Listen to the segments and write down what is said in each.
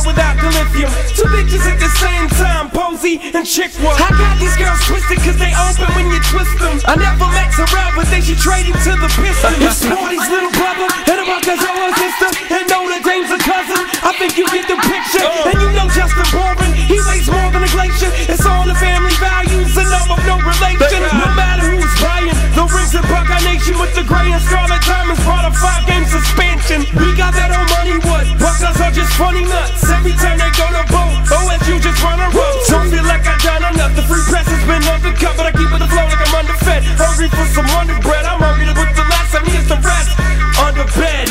world without the lithium? Two bitches at the same time, Posey and Chick What? I got these girls twisted cause they open when you twist them. I never met Terrell, but they should trade him to the Pistons. You Sporty's little brother, and about Gazola sister, and Notre Dame's a cousin. I think you get the picture. And you know Justin Bourne, he weighs more than a glacier. It's all the family values and love of no relation. No matter who's buying, the rings and Buckeye Nation with the gray and scarlet diamonds brought a 5-game suspension. We got that old money, what? Buckeyes are just funny nuts. Every time they go to boat, OSU just run a road. Don't feel like I've done enough. The free press has been undercut, but I keep it afloat like I'm underfed. Hungry for some Wonder Bread. I'm hungry to put the last 7 years to rest under bed.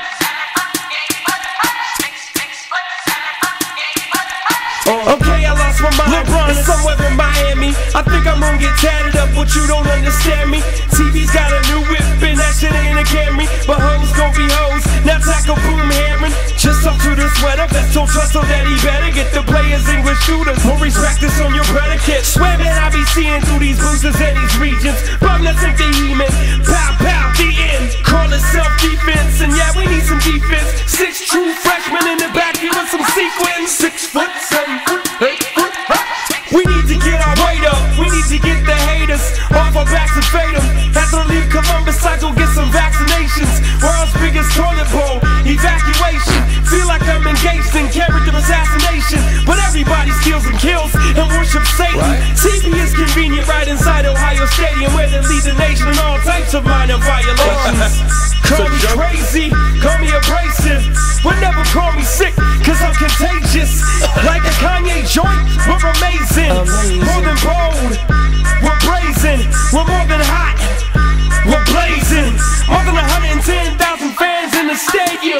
Okay, I lost my mind. LeBron is somewhere in Miami. I think I'm gonna get tatted up, but you don't understand me. TV's got a new whip, and that shit ain't a Camry. But hoes gon' be hoes. Now tackle boom hammering. Just up to the sweater vest. Don't trust so that he better get the players English shooters. More respect this on your predicate. Swear man, I be seeing through these boosters and these regions. Bum that think they he-men. Pow pow, the end. Call it self-defense, and yeah, we need some defense. 6 true freshmen in the backfield with some sequence. 6 foot, 7 foot, 8 foot. We need to get our weight up. We need to get the haters off our backs and fade them. After I leave Columbus, I go get some vaccinations. World's biggest toilet bowl evacuation. Feel like I'm engaged in character assassination, but everybody steals and kills and worships Satan. TV is convenient right inside Ohio Stadium, where they lead the nation in all types of minor violations. Call me crazy, call me abrasive, but never call me sick, cause I'm contagious. Like a Kanye joint, we're amazing. More than bold, we're brazen. We're more than hot, we're blazing. More than 110,000 fans in the stadium.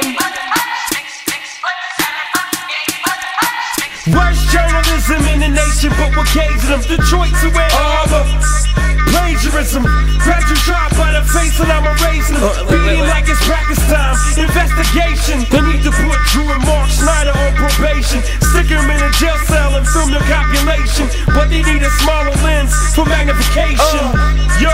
Worst journalism in the nation, but we're caging them. Detroit to where armor. Plagiarism. Grab you drop by the face and I'm erasing them. Beating like it's practice time. Investigation. They need to put Drew and Mark Snyder on probation. Stick them in a jail cell and film the copulation. But they need a smaller lens for magnification. Yo.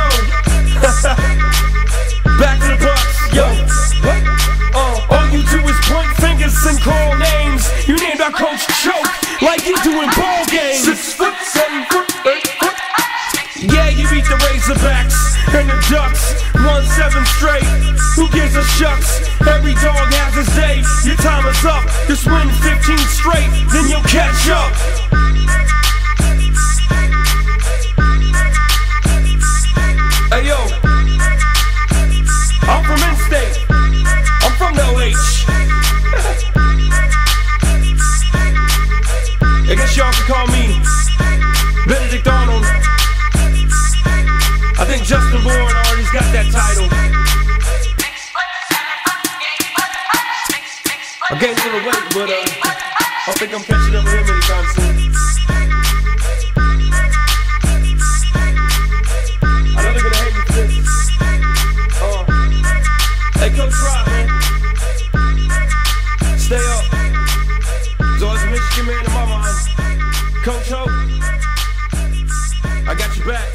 Back to the Bucks. Yo. All you do is point fingers and call names. You named our coach Choke like you do in ball games. 6 foot, 7 foot, 8 foot. Yeah, you beat the Razorbacks and the Ducks. 1-7 straight. Who gives a shucks? Every dog has his day. Your time is up. Just win 15 straight, then you'll catch up. Hey yo, I'm from in-state. I'm from the OH. I guess y'all can call me Benedict Arnold. I think Justin Bourne already's got that title. I gained a little weight, but I don't think I'm catching up with him anytime soon. I know they're gonna hate me for this. Hey, Coach Rock, man. Stay up. There's always a Michigan man in my mind. Coach Hope, I got your back.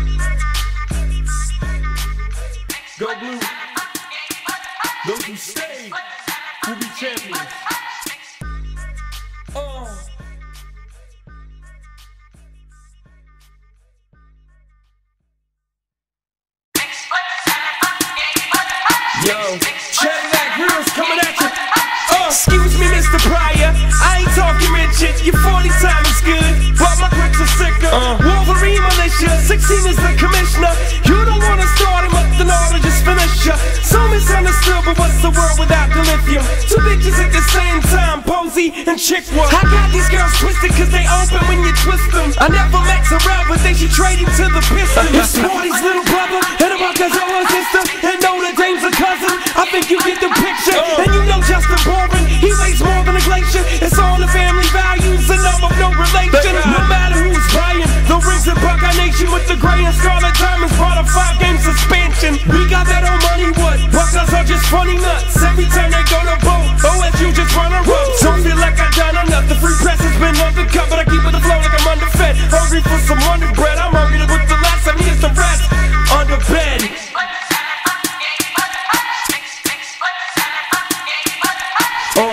Go Blue. Those who stay will be champions. Yo, Cadillac Reels coming at you. Excuse me, Mr. Pryor, I ain't talking Richard. Your 40 time is good, but my clicks are sicker. Wolverine militia, 16 is the commissioner. You don't wanna start him up, then ought to just finish ya. So misunderstood, but what's the world without the lithium? Two bitches at the same time, Posey and Chick What? I got these girls twisted cause they open when you twist them. I never met Terrell, but they should trade him to the Pistons. You Sporty's little brother, and about Gazola sister, and Notre Dame's a cousin. I think you get the picture. And you know Justin Bourne, he weighs more than a glacier. It's all the family values and love of no relation. No matter who's buying, the rings and Buckeye Nation with the gray and scarlet diamonds brought a 5-game suspension. We got that old money, what? Buckeyes are just funny nuts. Every time they go to boat, OSU just run a road. Don't feel like I've done enough. The free press has been undercut, but I keep it afloat like I'm underfed. Hungry for some Wonder Bread. I'm hungry to put the last 7 years to rest under bed.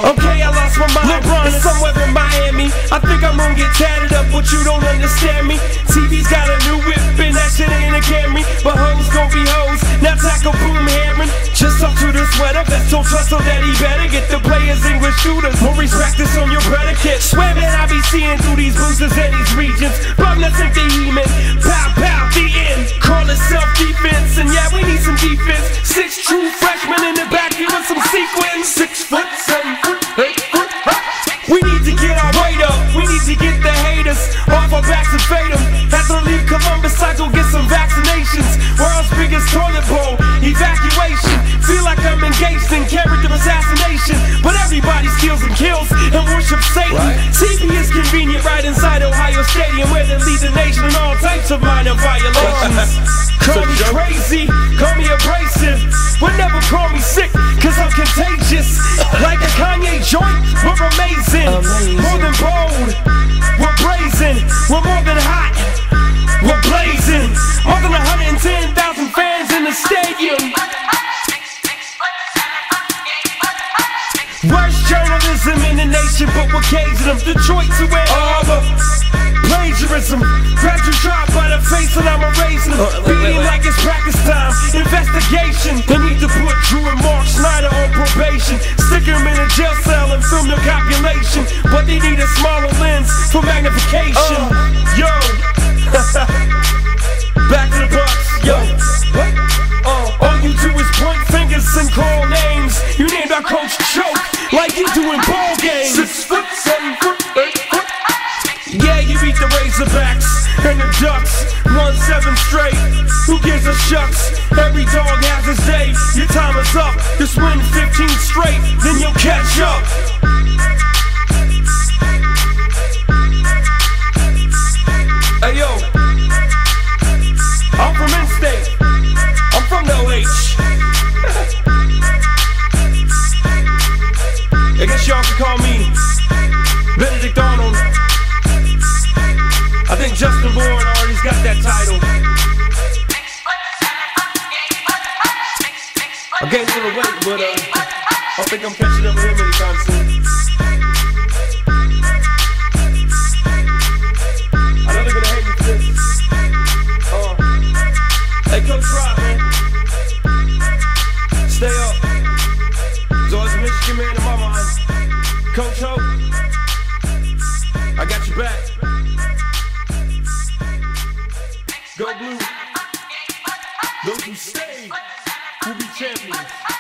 Okay, I lost my mind. It's somewhere in Miami. I think I'm gonna get tatted up, but you don't understand me. TV's got a new whip, and that shit ain't a Camry. But hoes gon' be hoes. Now tackle boom hammering. Just talk to the sweater. Best don't trust, so that he better get the players English shooters. More respect this on your predicate. Swear that I be seeing through these boosters and these regions. Bug nothing the he-man. Pow, pow, the end. Call it self-defense, and yeah, we need some defense. 6 true freshmen in the back, give us some sequence. 6 foot, 7 foot, 8 foot. We need to get our weight up. We need to get the haters off our backs and fade them. After I leave Columbus, I go get some vaccinations. World's biggest toilet bowl evacuation. Feel like I'm engaged in character assassination, but everybody steals and kills and worships Satan. TV is convenient right inside Ohio Stadium, where they lead the nation in all types of minor violations. Call me crazy, call me abrasive, but never call me sick, cause I'm contagious. Like a Kanye joint, we're amazing. More than bold, we're brazen. We're more than hot, we're blazing. More than 110,000 fans in the stadium. Worst journalism in the nation, but we're caging them. Detroit to where Arbor. Plagiarism. Grab your drop by the face and I'm erasing them. Beating like it's practice time. Investigation. They need to put Drew and Mark Snyder on probation. Stick them in a jail cell and film their copulation. But they need a smaller lens for magnification. Yo. Back to the Bucks. Yo. All you do is point fingers and call names. You named our coach Choke like you do in ball games. 6 foot, 7 foot, 8 foot. Yeah, you beat the Razorbacks and the Ducks. 1-7 straight. Who gives a shucks? Every dog has his day. Your time is up. Just win 15 straight, then you'll catch up. Hey yo, I'm from in-state. I'm from the OH. I guess y'all can call me Benedict Arnold. I think Justin Bourne already's got that title. I gained a little weight, but I don't think I'm catching up with him anytime soon. I know they're gonna hate me for this. Hey, Coach Rob, man. Stay up. There's always a Michigan man in my mind. Coach Hope, I got your back. Go blue. Those who stay will be champions.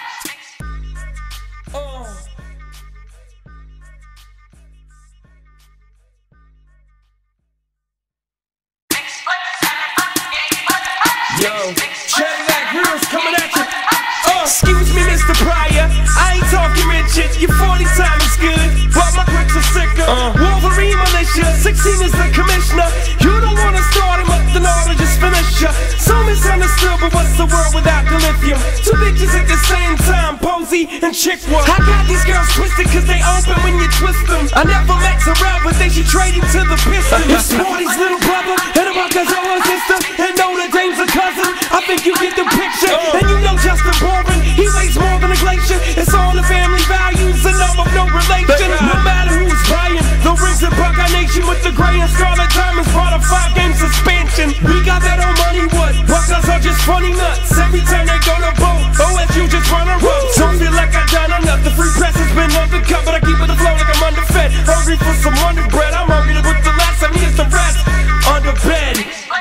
Yo, Cadillac Grills coming at you. Excuse me, Mr. Pryor, I ain't talking Richard. Your 40 time is good, but my grips are sicker. Wolverine militia, 16 is the commissioner. You don't wanna start him up, then ought to just finish ya. So misunderstood, but what's the world without the lithium? Two bitches at the same time, Posey and Chickwa. I got these girls twisted cause they open when you twist them. I never met Terrell, but they should trade him to the Pistons. You Sporty's little brother, and about Gazoa's sister, and Notre Dame's a cousin. I think you get the picture, and you know Justin Bourne, he weighs more than a glacier. It's all the family values and love of no relation. No matter who's buying, the rings and Buckeye Nation with the gray and scarlet diamonds brought a 5-game suspension. We got that old money, what? Buckeyes are just funny nuts. Every time they go to boat, OSU just run a road. Don't feel like I done enough. The free press has been undercut, but I keep it afloat like I'm underfed. Hungry for some wonder bread. I'm hungry to put the last 7 years to rest under bed.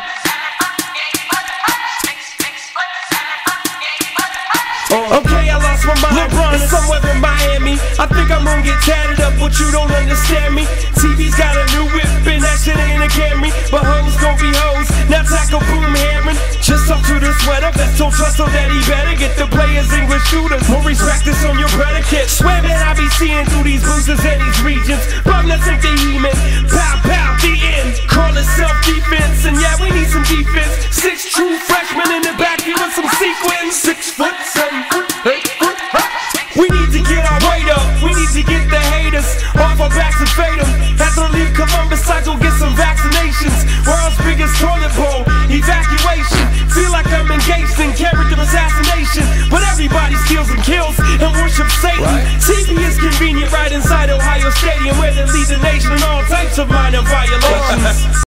Okay, I lost my mind. It's somewhere in Miami. I think I'm gonna get tatted up, but you don't understand me. TV's got a new whip, and that shit ain't a Camry. But hoes gon' be hoes. Now tackle boom hammering. Just talk to the sweater. Best don't trust, so that he better get the players English shooters. More respect this on your predicate. Swear that I be seeing through these boosters and these regions. Bug nothing the he-man. Pow, pow, the end. Call it self-defense, and yeah, we need some defense. 6 true freshmen in the back, give us some sequence. 6 foot, 7 foot, 8 foot. We need to get our weight up. We need to get the haters off our backs and fade them. After I leave Columbus, I go get some vaccinations. World's biggest toilet bowl evacuation. Feel like I'm engaged in character assassination, but everybody steals and kills and worships Satan. TV is it's convenient right inside Ohio Stadium, where they lead the nation in all types of minor violations.